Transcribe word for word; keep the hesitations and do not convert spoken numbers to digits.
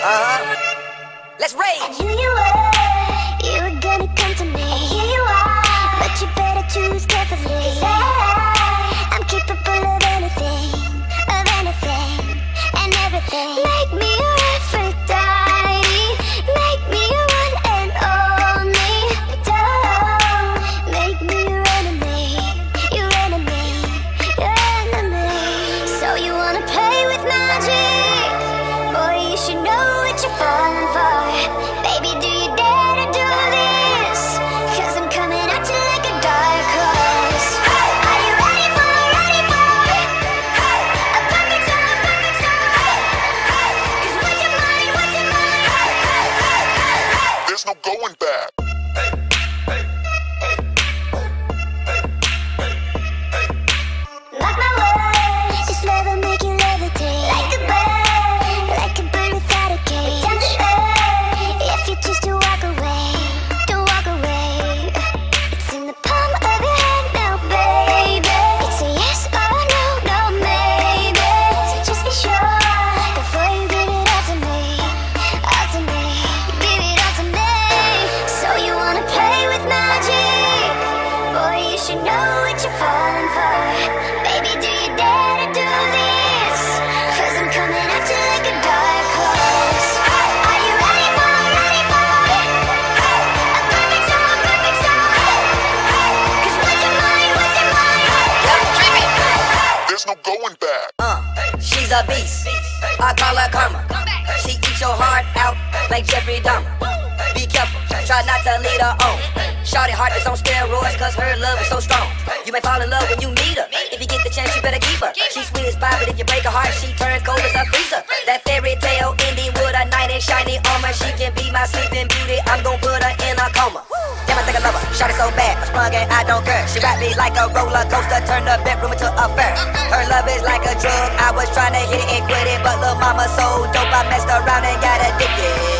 Uh-huh. Let's rage. I knew you were, you were gonna come to me. And here you are, but you better choose carefully. 'Cause I, I'm capable of anything, of anything, and everything. Make me your Aphrodite, make me your one and only. Don't make me your enemy, your enemy, your enemy. So you wanna play with magic? Boy, you should know what you're falling for. Baby, do you dare to do this? 'Cause I'm coming at you like a dark horse. Hey, are you ready for, ready for hey, a perfect storm, a perfect storm? Hey, hey, 'cause what's your mind, what's your mind? Hey, hey, hey, hey, hey. There's no going back. Mark my words, this love will make you levitate. Like a bird, like a bird without a cage. Down to earth, if you choose to walk away, don't walk away. It's in the palm of your hand now, baby. It's a yes or no, no maybe. So just be sure before you give it all to me, all to me. Give it all to me. So you wanna play with magic? Boy, you should know what you're falling for. Baby, do you dare to do this? 'Cause I'm coming at you like a dark horse. Hey, are you ready for, ready for hey, a perfect storm, a perfect storm? Hey, hey, 'cause what's your mind, what's your mind? Hey, hey, hey, hey. There's no going back. Uh, she's a beast. I call her karma. She eats your heart out like Jeffrey Dahmer. Be careful, try not to lead her on. Shawty heart is on steroids, 'cause her love is so strong. You may fall in love when you meet her. If you get the chance, you better keep her. She's sweet as pie, but if you break her heart, she turns cold as a freezer. That fairy tale ending with a knight in shiny armor. She can be my sleeping beauty. I'm gon' put her in a coma. Damn, I think I love her. Shawty so bad, I sprung and I don't care. She rap me like a roller coaster, turn the bedroom into a fair. Her love is like a drug. I was trying to hit it and quit it, but lil' mama so dope, I messed around and got addicted.